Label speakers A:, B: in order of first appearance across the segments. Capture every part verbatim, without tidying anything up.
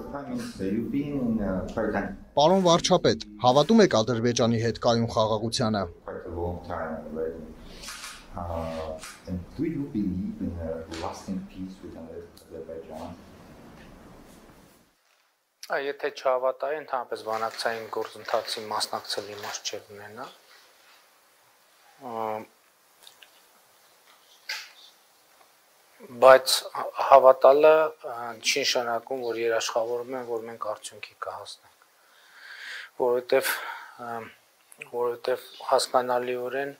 A: Պարոն վարչապետ, հավատում եք Ադրբեջանի հետ կայուն խաղաղությանը։
B: Եթե չհավատայի, ընդհանրապես բանակցային գործընթացի մասնակցել իմաստ չէ ունենա։ Բայց հավատալը չի նշանակում, որ երաշխավորում են, որ մենք արդյունքի կհասնենք, որովհետև որովհետև հասկանալիորեն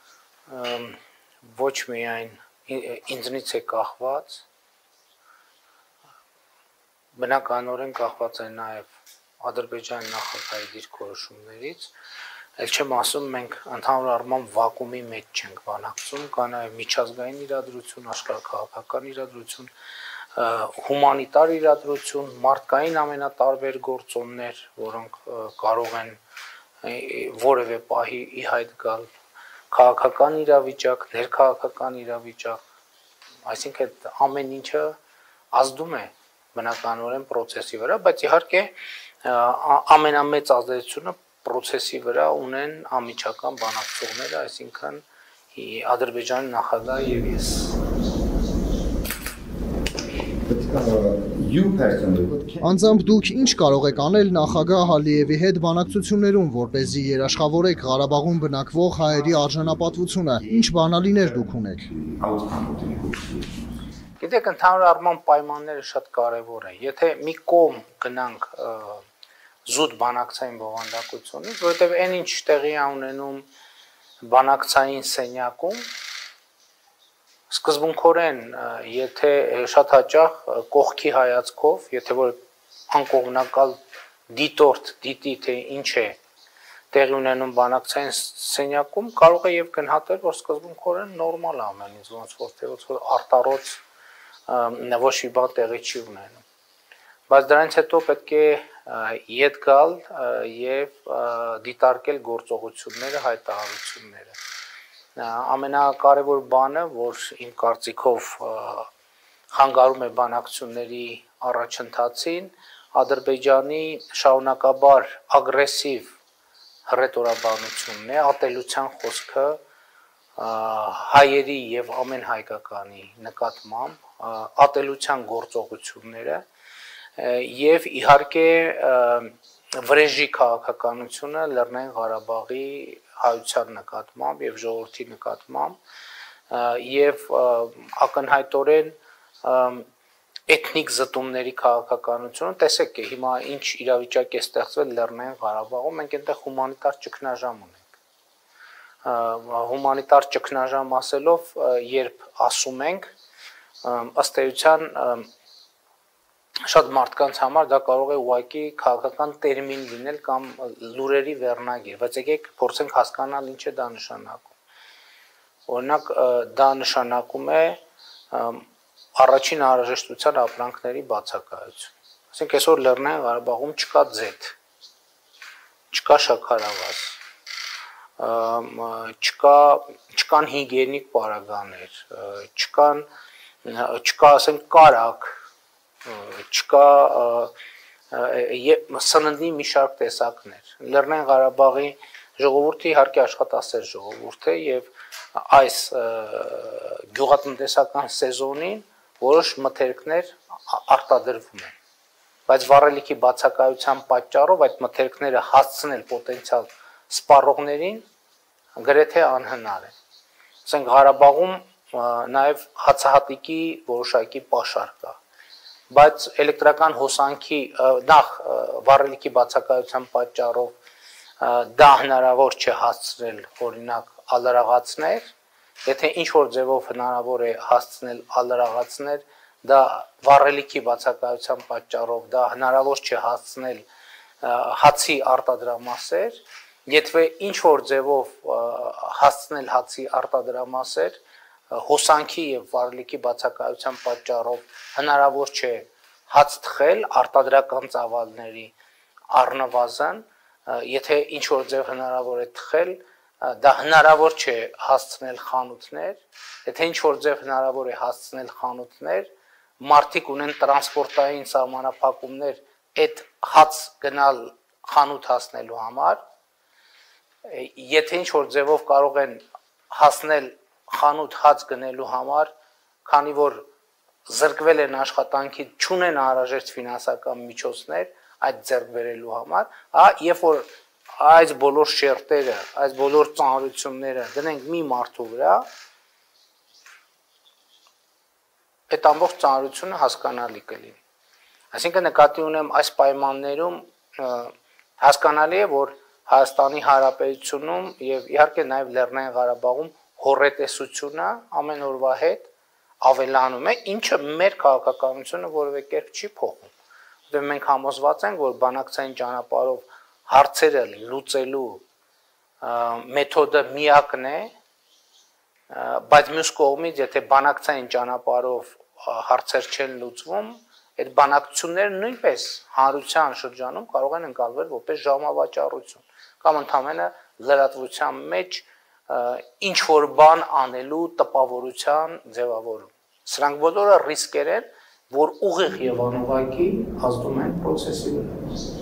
B: ոչ միայն ինձնից է կախված, բնականորեն կախված է նաև Ադրբեջանի նախագահի դիրքորոշումներից, էլ չեմ ասում մենք ընդհանուր առմամբ վակուումի մեջ չենք բանակցում, կա նաև միջազգային իրադրություն, աշխարհաքաղաքական իրադրություն, հումանիտար իրադրություն, մարդկային ամենատարբեր գործոններ, որոնք կարող են որևէ պահի ի հայտ գալ, քաղաքական իրավիճակ, ներքաղաքական իրավիճակ, այսինքն ամեն ինչը ազդում է բնականորեն process-ի վրա, բայց իհարկե ամենամեծ ազդեցությունը process-ի վրա ունեն անմիջական բանակցողները, այսինքն Ադրբեջանի նախագահը եւ ես։
A: Անձամբ դուք ինչ կարող եք անել նախագահ Ալիևի հետ բանակցություններում, որպեսզի երաշխավորեք Ղարաբաղում բնակվող հայերի արժանապատվությունը, ինչ բանալիներ դուք ունեք։
B: Գիտեք, ընդհանուր առմամբ պայմանները շատ կարևոր են։ Եթե մի կողմ գնանք զուտ բանակցային բովանդակությունից, որովհետև այն ինչ տեղի է ունենում բանակցային սենյակում, սկզբունքորեն, եթե շատ հաճախ կողքի հայացքով, եթե որ անկողմնակալ դիտորդ դիտի, թե ինչ է տեղի ունենում բանակցային սենյակում, կարող է եւ գնահատել, որ սկզբունքորեն նորմալ է ամեն ինչ, ոնց որ թե ոնց որ արտարոց ոչ մի բան տեղի չի ունենում, բայց դրանից հետո պետք է ետ գալ եւ դիտարկել գործողությունները, հայտարարությունները։ Ամենակարևոր բանը, որ իմ կարծիքով խանգարում է բանակցությունների առաջընթացին, Ադրբեջանի շարունակաբար ագրեսիվ հռետորաբանությունն է, ատելության խոսքը հայերի եւ ամեն հայկականի նկատմամբ, ատելության գործողությունները եւ իհարկե վրեժի քաղաքականությունը Լեռնային Ղարաբաղի հայության նկատմամբ եւ ժողովրդի նկատմամբ եւ ակնհայտորեն էթնիկ զտումների քաղաքականությունը, տեսեք, հիմա ինչ իրավիճակ է ստեղծվել Լեռնային Ղարաբաղում, մենք այնտեղ հումանիտար ճգնաժամ ունենք։ Հումանիտար ճգնաժամ ասելով, երբ ասում ենք, ըստ էության շատ մարդկանց համար դա կարող է ուղղակի քաղաքական տերմին լինել կամ լուրերի վերնագիր, բայց եկեք փորձենք հասկանալ ինչ է դա նշանակում։ Օրինակ, դա նշանակում է առաջին անհրաժեշտության ապրանքների բացակայություն։ Այսինքն այսօր Լեռնային Ղարաբաղում չկա ձեթ, չկա շաքարավազ, չկա չկան հիգիենիկ պարագաներ, չկան չկա ասենք կարակ, չկա սննդի մի շարք տեսակներ։ Լեռնային Ղարաբաղի ժողովուրդը իհարկե աշխատասեր ժողովուրդ է եւ այս գյուղատնտեսական սեզոնին որոշ մթերքներ արտադրվում են, բայց վառելիքի բացակայության պատճառով այդ մթերքները հասցնել պոտենցիալ սպառողներին գրեթե անհնար է։ Ասենք Ղարաբաղում նաև հացահատիկի որոշակի պաշար կա, բայց էլեկտրական հոսանքի նախ վառելիքի բացակայության պատճառով դա հնարավոր չէ հասցնել օրինակ ալրաղացներ, եթե ինչ որ ձևով հնարավոր է հասցնել ալրաղացներ, դա վառելիքի բացակայության պատճառով դա հնարավոր չէ հասցնել հացի արտադրամասեր, եթե ինչ որ ձևով հասցնել հացի արտադրամասեր, հոսանքի եւ վառելիքի բացակայության պատճառով հնարավոր չէ հաց թխել արտադրական ծավալների առնվազն, եթե ինչ որ ձև հնարավոր է թխել, դա հնարավոր չէ հասցնել խանութներ, եթե ինչ որ ձև հնարավոր է հասցնել խանութներ, մարդիկ ունեն տրանսպորտային սահմանափակումներ այդ հաց գնալ խանութ հասնելու համար, եթե ինչ որ ձևով կարող են հասնել խանութ հաց գնելու համար, քանի որ զրկվել են աշխատանքի, չունեն անհրաժեշտ ֆինանսական միջոցներ այդ ձեռք բերելու համար, հա, երբ որ այս բոլոր շերտերը, այս բոլոր ծանրությունները դնենք մի մարդու վրա, այդ ամբողջ ծանրությունը հասկանալի կլինի։ Այսինքն նկատի ունեմ այս պայմաններում հասկանալի է, որ Հայաստանի Հանրապետությունում եւ իհարկե նաեւ Լեռնային Ղարաբաղում հոռետեսությունը ամեն օրվա հետ ավելանում է, ինչը մեր քաղաքականությունը որևէ կերպ չի փոխում։ Որտեղ մենք համոզված ենք, որ բանակցային ճանապարհով հարցերը լուծելու մեթոդը միակն է, բայց մյուս կողմից, եթե բանակցային ճանապարհով հարցեր չեն լուծվում, այդ բանակցությունները նույնպես հանրության շրջանում կարող են ընկալվել որպես ժամավաճառություն կամ ընդհանրապես լրատվության մեջ ինչ որ բան անելու տպավորության ձևավորում։ Սրանք բոլորը ռիսկեր են, որ ուղիղ եւ անուղղակի ազդում են process-ի վրա։